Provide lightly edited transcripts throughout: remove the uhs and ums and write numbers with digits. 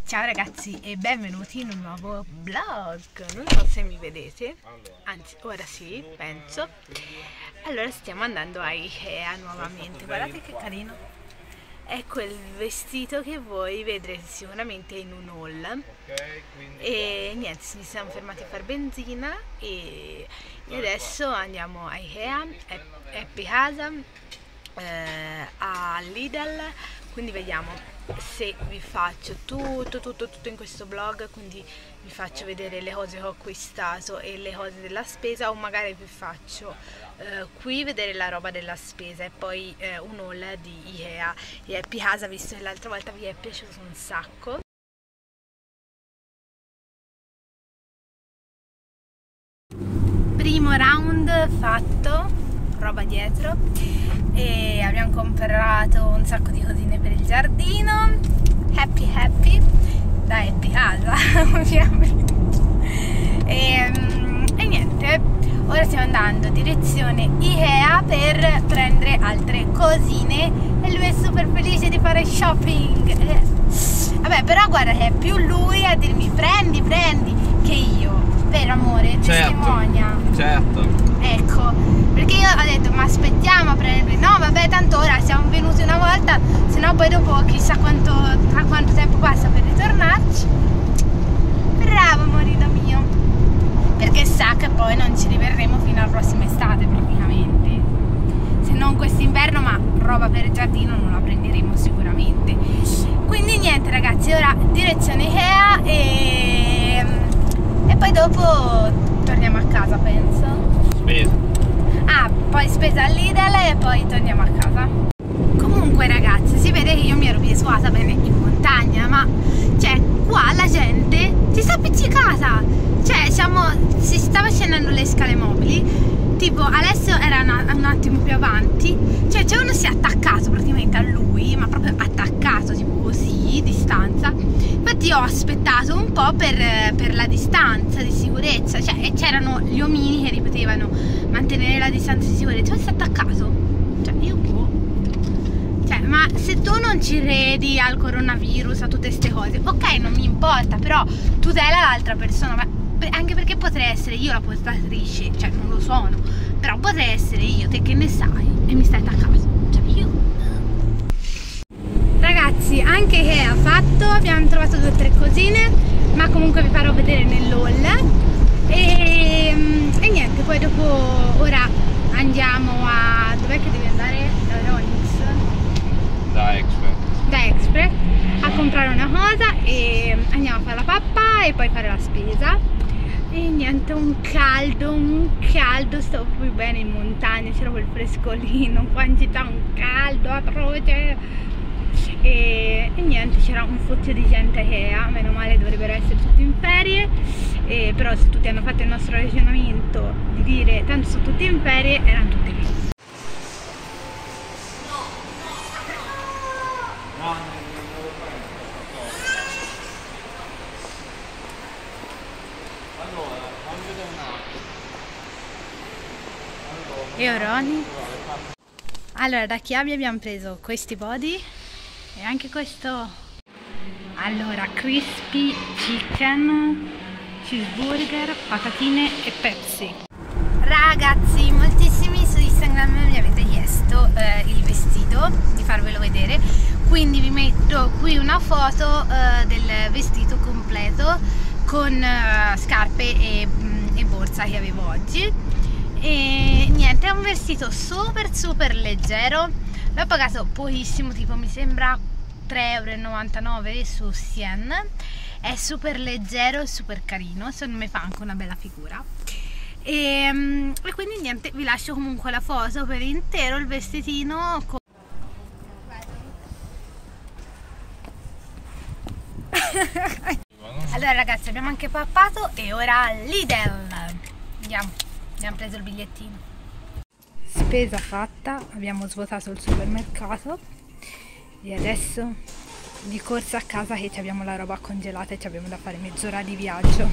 Ciao ragazzi e benvenuti in un nuovo vlog. Non so se mi vedete, anzi ora sì, penso. Allora stiamo andando a Ikea nuovamente. Guardate che carino. È quel vestito che voi vedrete sicuramente in un haul. E niente, ci siamo fermati a fare benzina e adesso andiamo a Ikea, Happy Casa, a Lidl. Quindi vediamo se vi faccio tutto in questo vlog, quindi vi faccio vedere le cose che ho acquistato e le cose della spesa, o magari vi faccio qui vedere la roba della spesa e poi un haul di Ikea e Happy Casa, visto che l'altra volta vi è piaciuto un sacco. Primo round fatto, roba dietro, e abbiamo comprato un sacco di cosine per il giardino. Happy da Happy Casa ovviamente. E niente, ora stiamo andando direzione Ikea per prendere altre cosine e lui è super felice di fare shopping. Vabbè, però guarda che è più lui a dirmi prendi che io, per amore, testimonia. Certo. Ecco, perché io ho detto ma aspettiamo a prenderli, no vabbè tanto ora siamo venuti una volta, se no poi dopo chissà quanto tempo passa per ritornarci. Bravo amorino mio, perché sa che poi non ci riverremo fino alla prossima estate praticamente, se non quest'inverno, ma roba per il giardino non la prenderemo sicuramente. Quindi niente ragazzi, ora direzione Ikea e poi dopo torniamo a casa, penso. Spesa. Ah, poi spesa al Lidl e poi torniamo a casa. Comunque ragazzi, si vede che io mi ero piesuata bene in montagna, ma cioè qua la gente si sta appiccicata. Cioè si stava scendendo le scale mobili, tipo Alessio era un attimo più avanti, cioè uno si è attaccato praticamente a lui, ma proprio attaccato, tipo così, distanza. Infatti io ho aspettato un po' per la distanza di sicurezza, cioè, e c'erano gli omini che ripetevano mantenere la distanza di sicurezza, ma si è attaccato. Cioè io cioè, ma se tu non ci credi al coronavirus, a tutte queste cose, ok, non mi importa, però tutela l'altra persona, ma anche perché potrei essere io la portatrice, cioè non lo sono, però potrei essere io, te che ne sai, e mi stai attaccato, cioè io. Ragazzi, anche che ha fatto, abbiamo trovato 2 o 3 cosine, ma comunque vi farò vedere nell'haul. E niente, poi dopo ora andiamo a... dov'è che devi andare? Da Ronix? Da Expert a comprare una cosa e andiamo a fare la pappa e poi fare la spesa. E niente, un caldo, stavo più bene in montagna, c'era quel frescolino, qua in città un caldo atroce. E niente, c'era un fottio di gente Ikea, meno male, dovrebbero essere tutti in ferie, però se tutti hanno fatto il nostro ragionamento di dire tanto sono tutti in ferie, erano tutti lì. E Oroni? Allora, da Chiavi abbiamo preso questi body e anche questo. Allora, crispy chicken, cheeseburger, patatine e Pepsi. Ragazzi, moltissimi su Instagram mi avete chiesto il vestito, di farvelo vedere, quindi vi metto qui una foto del vestito completo con scarpe e borsa che avevo oggi. E niente, è un vestito super leggero, l'ho pagato pochissimo, tipo mi sembra 3,99 € su Shein. È super leggero, super carino, secondo me fa anche una bella figura. E quindi niente, vi lascio comunque la foto per intero il vestitino con... Allora ragazzi, abbiamo anche pappato e ora Lidl. Andiamo. Abbiamo preso il bigliettino. Spesa fatta, abbiamo svuotato il supermercato e adesso di corsa a casa che abbiamo la roba congelata e abbiamo da fare mezz'ora di viaggio.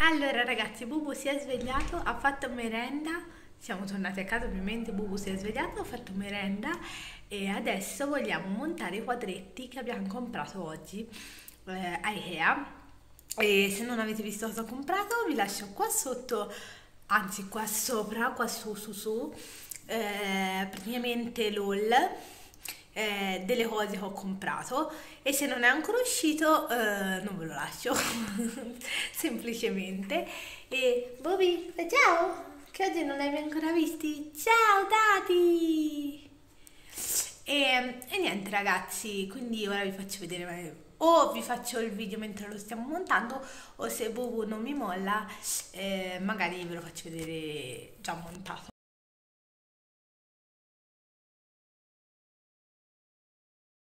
Allora ragazzi, Bubu si è svegliato, ha fatto merenda, siamo tornati a casa ovviamente, Bubu si è svegliato, ha fatto merenda e adesso vogliamo montare i quadretti che abbiamo comprato oggi a Ikea. E se non avete visto cosa ho comprato vi lascio qua sotto, anzi qua sopra, qua su, praticamente l'haul delle cose che ho comprato, e se non è ancora uscito non ve lo lascio semplicemente. E Bobby, ciao, che oggi non li hai ancora visti. Ciao Tati. E niente ragazzi, quindi ora vi faccio vedere, o vi faccio il video mentre lo stiamo montando, o se Bubu non mi molla magari ve lo faccio vedere già montato.